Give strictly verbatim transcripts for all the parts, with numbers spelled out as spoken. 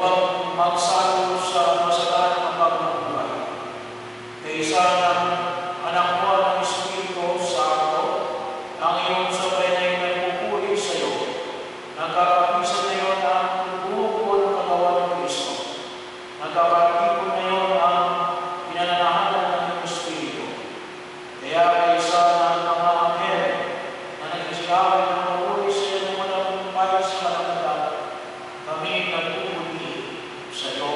upang magsalo sa masaganang habag ng buhay. Kaysa ng anak mo at ng Espiritu Santo, ang iyong sabay na yung nagpupuli sa iyo, nagkakapisan na yun ang buo ng katawan ng Kristo. Nagkakatipon na yun ang pinananahanan ng iyong Espiritu. Kaya kaysa ng mga anghel na nagsisikawin ng pupuli sa iyo ng walang payo sa kalagatan, kami nagpupuli sa iyo.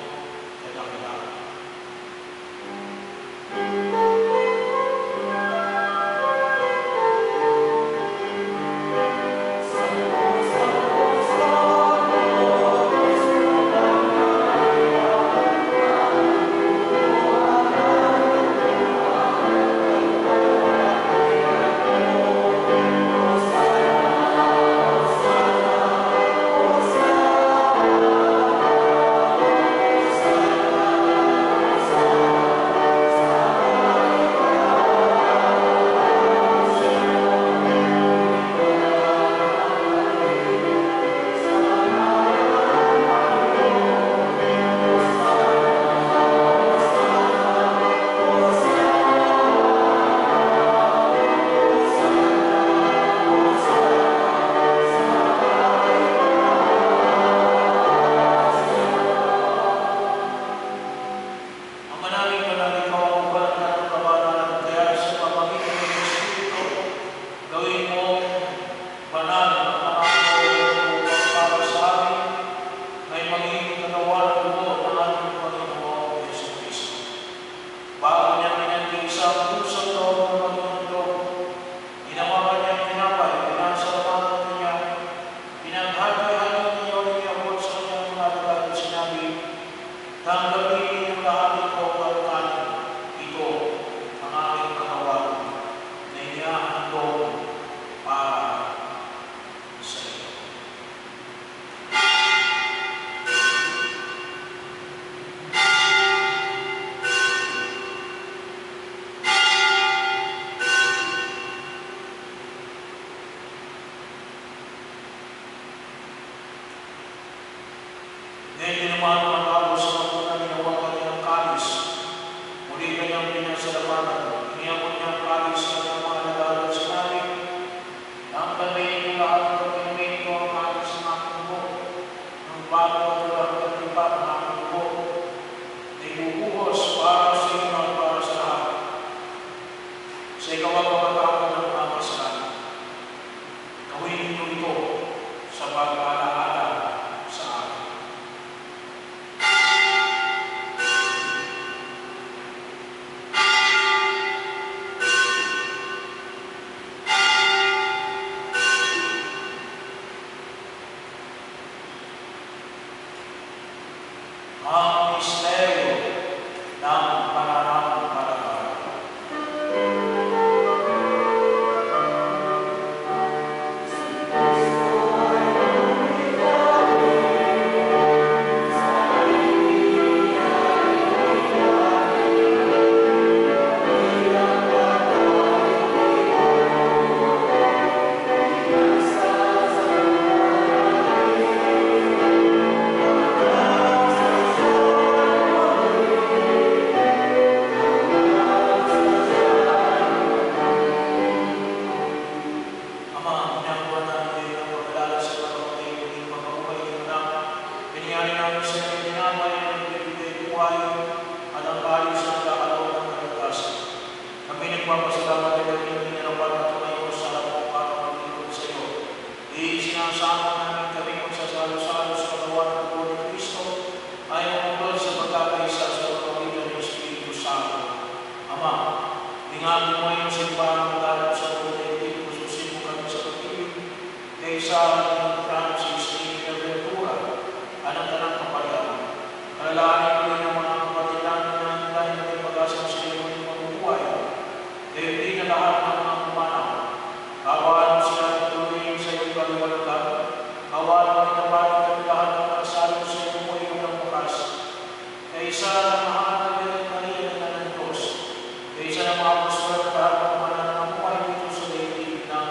Kaysa ng mahal na Maria na ng Diyos, kaysa ng mga apostol at lahat ng mga nananamuhay dito sa daigdig ng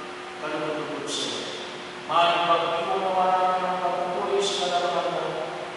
kalulugod sa iyo. Mahal, pag-iwan naman namin ang pagpupuli sa kalalaman mo,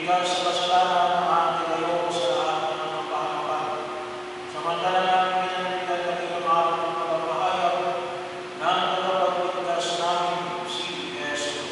Bigas sa kasalanan ng ating kayo sa lahat ng mga pahamakan. Samantala namin pinanagbigan kami ng araw ng pagpapahayag ng tagapagligtas namin si Jessie.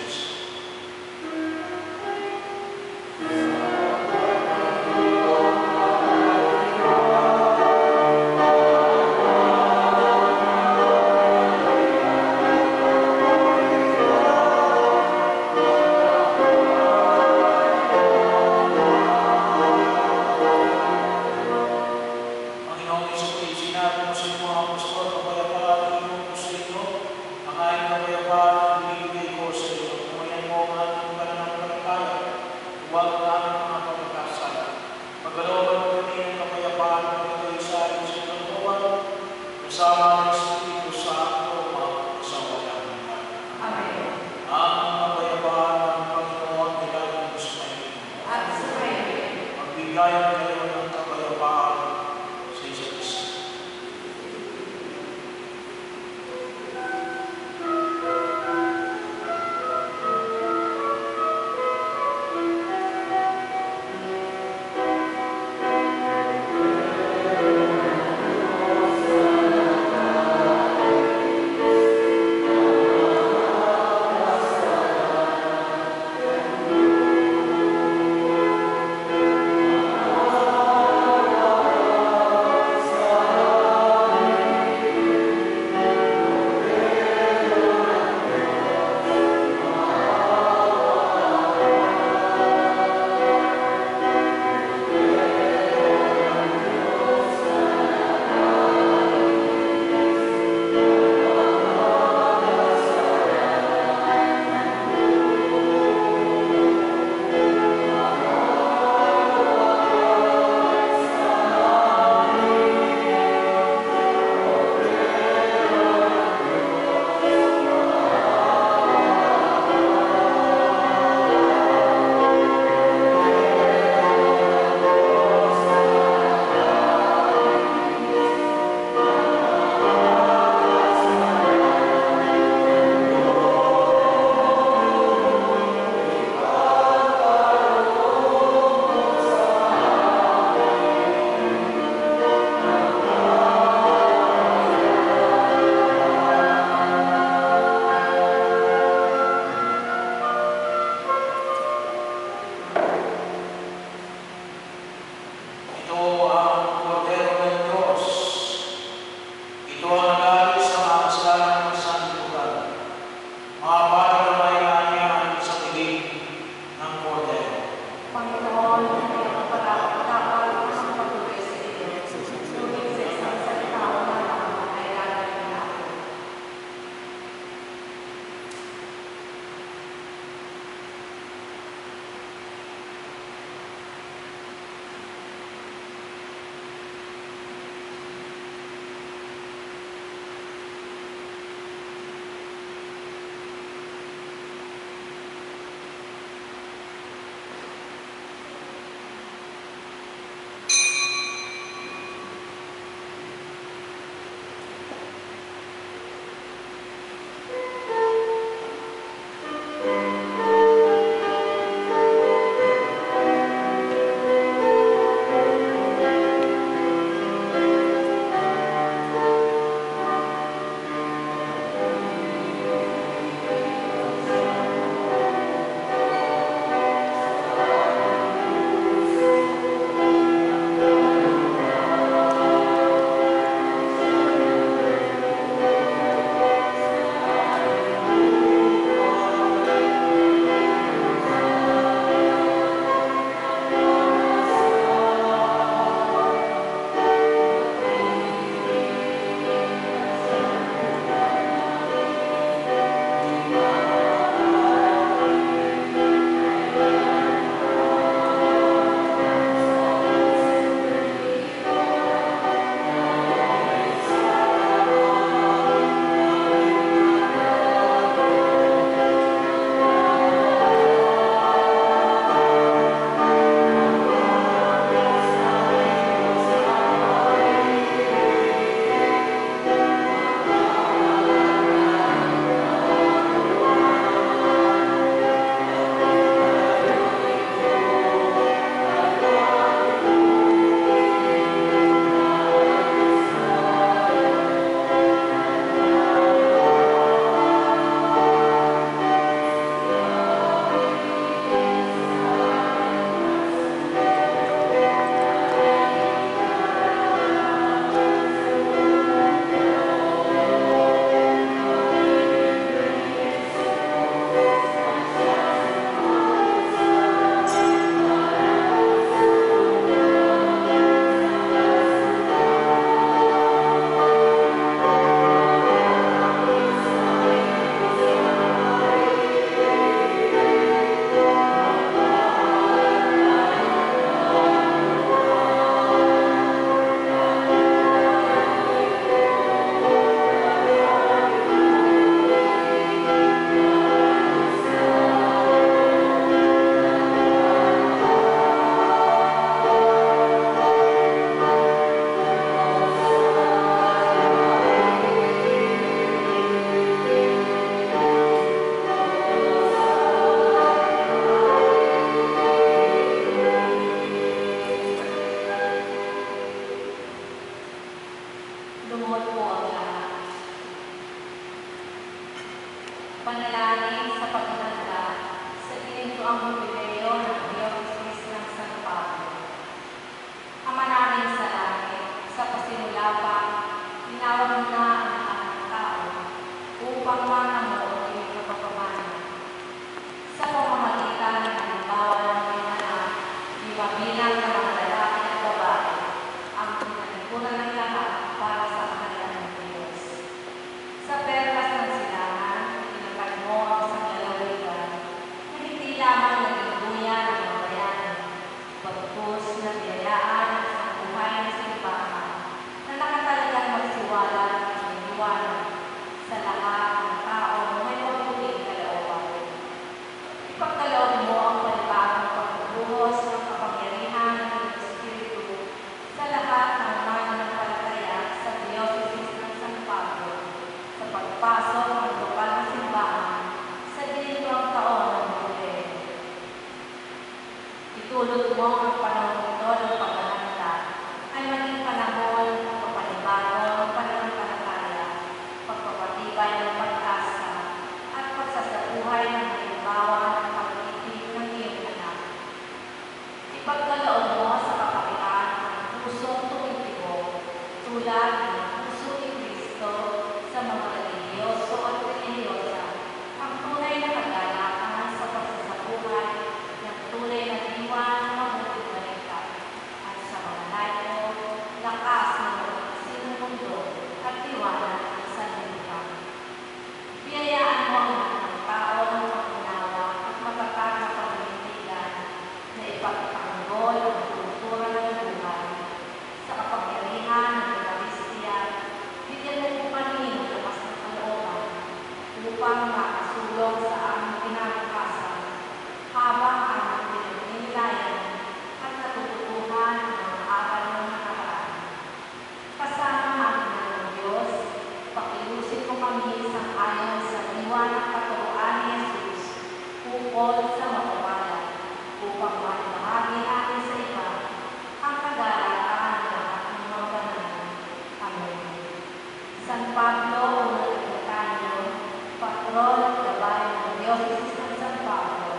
tulong ang panahon ito ng paghahanda ay maging panahon ng pagpapanibago ng pananampalataya, pagpapatibay ng pag-asa, at pagsasabuhay ng halimbawa ng pag-ibig ng iyong anak. Ipagkaloob mo sa kapatian ang pusong tumitibok, tulad ng puso ni Kristo sa mga religyoso at religyosa, ang tunay na kagalakan sa pagsasabuhay ng tunay na diwa ng mabuting balita, at sa mga layo, lakas ng magkasinong mundo at liwanag ng sanlibutan. Biyayaan mo ang lahat ng tao ng pag-unawa at matatag na paninindigan na ipagtanggol ang kultura ng buhay sa kapangyarihan ng Eucharistia. Bigyan mo po kami ng lakas ng kalooban upang makasulong sa aming kinabukasan habang aming pinagnilayan at natututuhan ang mga aral ng nakaraan. Kasama ang ina ng Diyos, pakiusip mo kami sang-ayon sa diwa ng katuruan ni Jesus ukol sa makawalan upang maibahagi natin sa iba ang kagalakan ng lahat ng mga banal. Amen. San Pablo, unang Tibetanyo, patron at gabay ng Diocese ng San Pablo.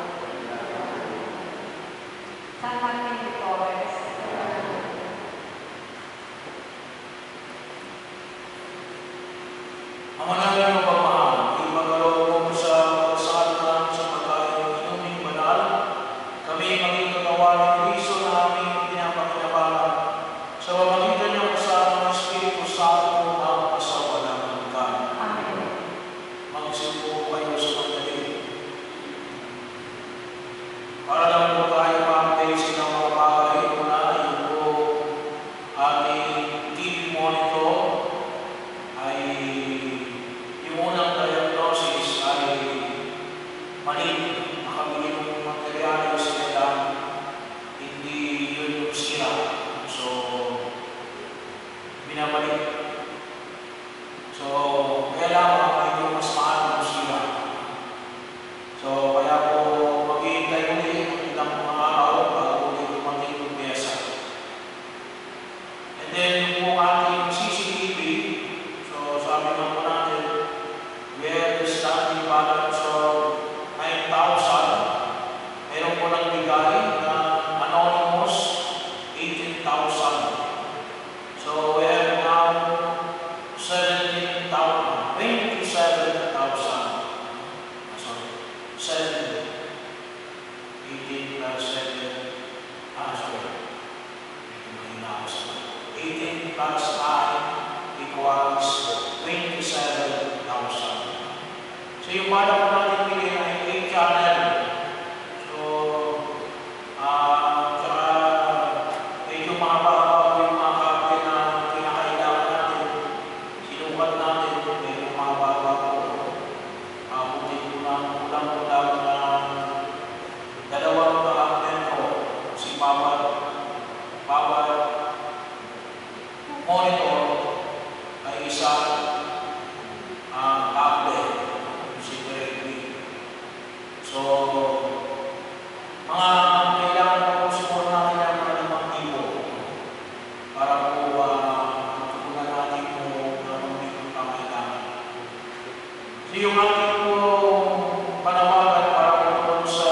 San Martin de Porres. Ang mananang ng pagmahal, ipagkaloob mo sa pagsasabi namin sa pagkain ng inuming banal, kami maging katawan ni Kristo na aming pinapakinabangan sa pamamagitan ng kasama ng Espiritu Santo ang kasawalang ng pagkain. Amen. Magsipo kayo sa pagdating. Para lang po tayo ma-update ng mga bagay muna, yun po ating T V monitor ay yung unang diagnosis ay mali. Nakabili ng materyales nila, hindi yun yung sira. So, binabalik. So, kaya lamang ay yung mas mahal ng sira. So, kaya po maghihintay ulit ng ilang mga araw bago ulit dumating yung pyesa. And then, yung po ating C C T V, so sabi nga po natin, we have the standing balance of nine thousand. Meron po nagbigay na anonymous eighteen thousand. So we have now seventeen thousand, twenty-seven thousand. Sorry, seven, eighteen plus seven, ah, sorry, eighteen plus nine equals twenty-seven thousand. So yung bala ko natin bigay ay eight channel. So, ah, tsaka medyo mahaba po yung mga karte na kinakailangan natin. Sinukat natin, medyo mahaba po. Abutin ko na ulang-ulang na dalawang kaakmento si bawat bawat monitor ay isang uh, tablet, separately. So, mga kailangan po support natin ang mga limang libo para po matutunan natin kung anong may pangailangan. So, yung ating po panawagan para po sa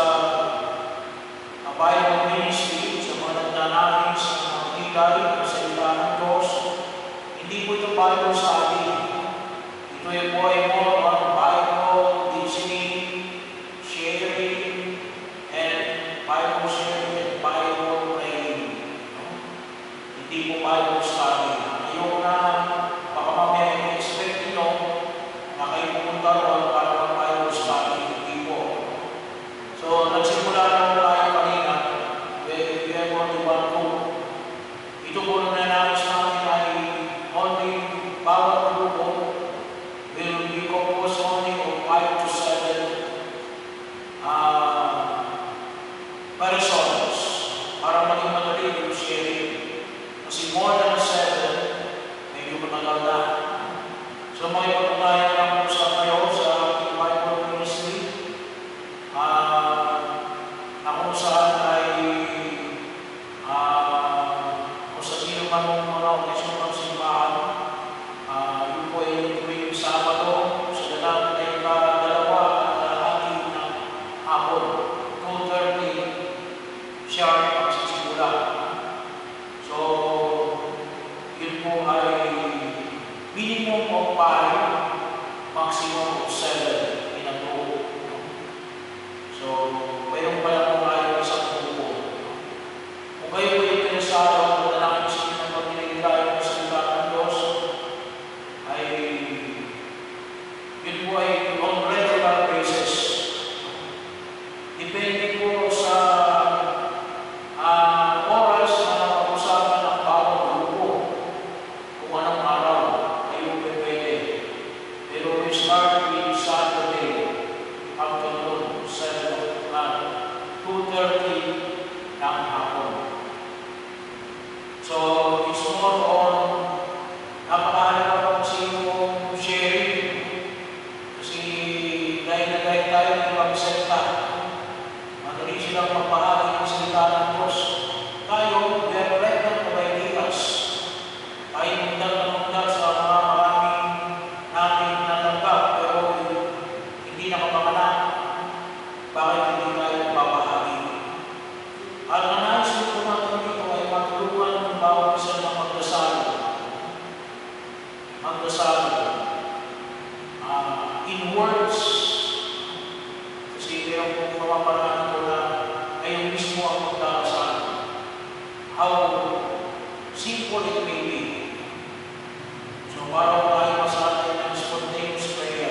Bible Ministry, sa mga nagnanais sa mga higay ng salita ng Diyos, hindi po ito Bible study. Ito ay po ay more on Bible listening, sharing, and Bible sharing and Bible praying. Hindi po Bible study. Ayoko na baka mamaya i-expect nyo na kayo pumunta ron para mag-Bible study. Hindi po. So, nagsimula na tayo kanina. We have only one group. Ito po na nananais namin ay only bawat grupo will be composed only of five to seven uh, persons para maging madali yung sharing. Kasi more than seven, medyo matagal na. So, may patunayan lang po sa kayo sa Bible Ministry uh, na kung saan ay anong mga okasyon ng simbahan. Uh, yun po ay tuwing Sabado, sa dalang ay kadalawa at kalahati ng hapon. two thirty sharp ang sisimula. So, yun po ay minimum of five, maximum of seven in a group. So, mayroon pala po kayo isang grupo. Kung kayo po yung pinasado, na lang yung sige ng pagkinilayo ng salita ng Diyos, ay yun po ay on regular basis. Depende po sa uh, oras na napag-usapan ng bawat grupo. Kung anong araw kayo pwede. Pero we start with Saturday afternoon, seven o'clock, two thirty ng hapon. So, it's more on napakahalaga po kasi yung sharing. Kasi dahil na dahil tayo ng ibang sekta, madali silang magpahagi ng salita ng Diyos. Tayo, we are pregnant of ideas. Tayo mundal na mundal sa mga maraming natin natanggap, pero hindi nakapanganak. Bakit hindi tayo papahagi? At ang nais ko natin dito ay matulungan ng bawat isa ng magdasal. Magdasal. Uh, in words, kasi meron pong mapaparaan ko na kayo mismo ang magdasal. How simple it may be. So, parang tayo masabi ng spontaneous prayer.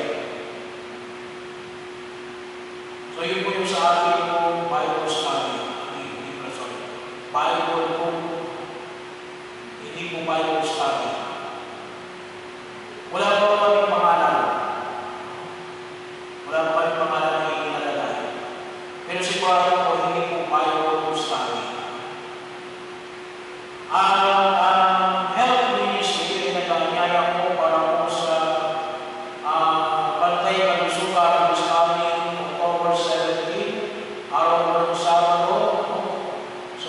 So, yun po yung sa ating po Bible study. Hindi po, sorry. Bible po. Hindi po Bible study. Wala pa kaming pangalan. Wala pa kaming pangalan na ikinalagay. Pero sigurado po, hindi po Bible study. Ang uh, health ministry ay nagkanyaya po para po sa uh, Bantay Kalusugan this coming October seventeenth, araw ng Sabado. So,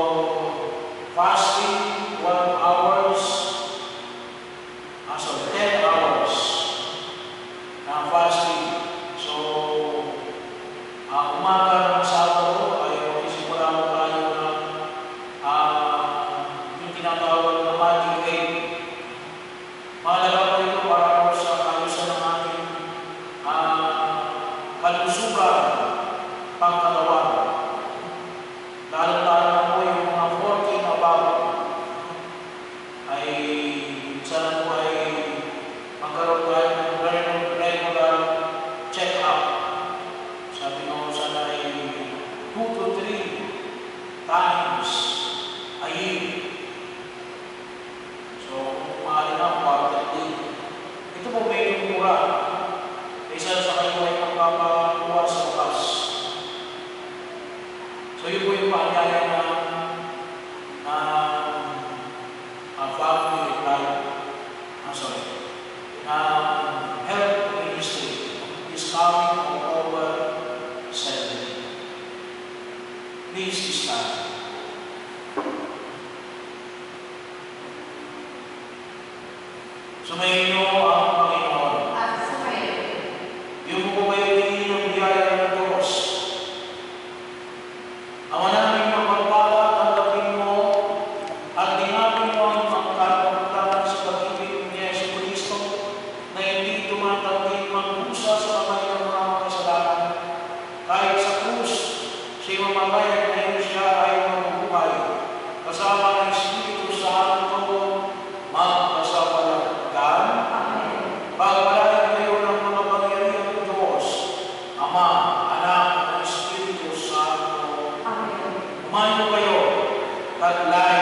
fasting, one hours, ah, sorry, ten hours na fasting. So, uh, umaga ng Sabado ay magsisimula mo tayo ng uh, yung tinatawag na magic eight. Mahalaga po ito para po sa kayusan ng ating uh, kalusugan, pangkatawan. Lalo-lalo na po yung mga forty na bago ay sana po ay magkaroon tayo ng regular check-up. Sabi ko sana ay two to three times a year. So, kung maaari na, quarterly. Ito po medyo mura. Isa sa kayo ay magpapakuha sa bukas. So, yun po yung paanyaya na na uh, family life, ah, sorry, na health ministry is coming October seventeenth. Please stand. Sumayin niyo ang Panginoon. At sumayo. Yung po kayo hindi ng biyaya ng Diyos. Ang namin magpapala, tanggapin mo at dinapin mo ang magkakapagtalan sa pag-ibig ni Yesu Cristo na hindi tumatangking magpusa sa kamay ng mga kasalanan. Kahit sa krus, siya mamamayag na siya ay mabubuhay. Kasama ng Espiritu Santo, magkasapalan. Pagpalain kayo ng mga pangyarihan ng Diyos, Ama, Anak, at Espiritu Santo. Amen. Umayo kayo, taglay